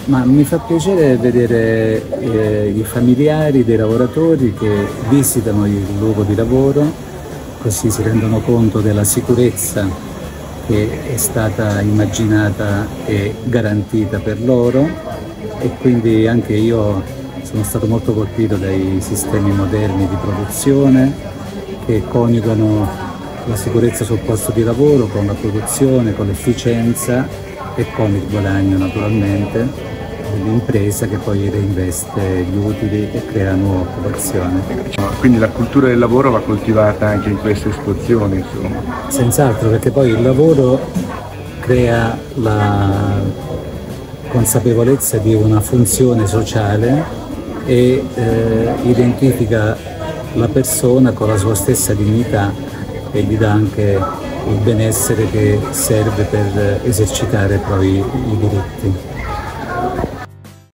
Ma mi fa piacere vedere i familiari dei lavoratori che visitano il luogo di lavoro, così si rendono conto della sicurezza che è stata immaginata e garantita per loro, e quindi anche io sono stato molto colpito dai sistemi moderni di produzione che coniugano la sicurezza sul posto di lavoro con la produzione, con l'efficienza e con il guadagno naturalmente dell'impresa, che poi reinveste gli utili e crea nuova occupazione. Quindi la cultura del lavoro va coltivata anche in queste situazioni, insomma. Senz'altro, perché poi il lavoro crea la consapevolezza di una funzione sociale e identifica la persona con la sua stessa dignità e gli dà anche il benessere che serve per esercitare poi i diritti.